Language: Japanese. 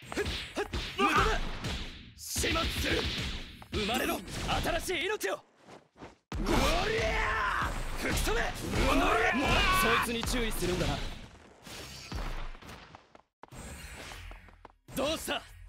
無駄だ。始末する。生まれろ新しい命を。ゴリャー吹き飛べ。そいつに注意するんだな。どうした。